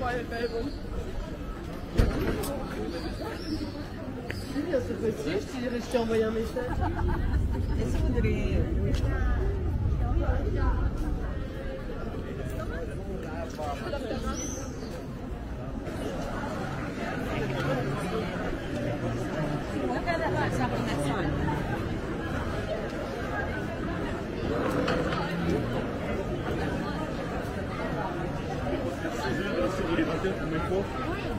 C'est possible, je t'ai envoyé un message. Est-ce que vous devez... Look at that stuff on that side. Il est 20h pour mes cours.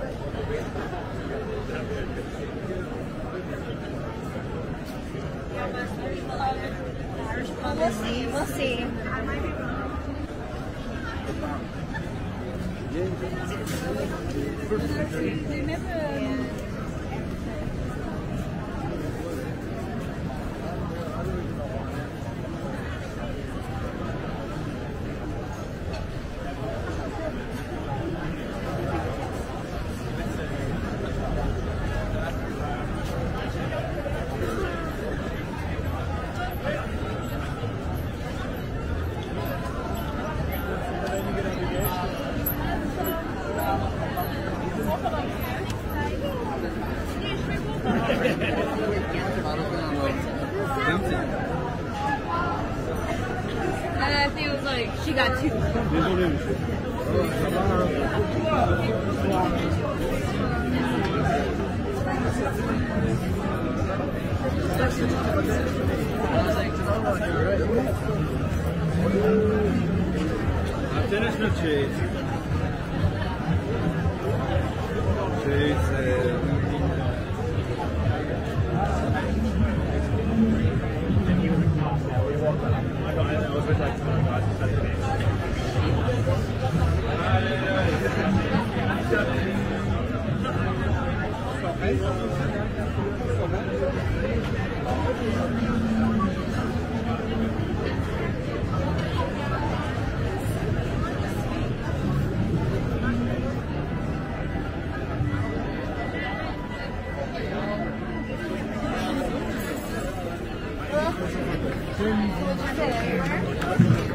We'll see. We'll see. They never. I think it was like she got two. Désolé, monsieur. Finish no cheese. Hello.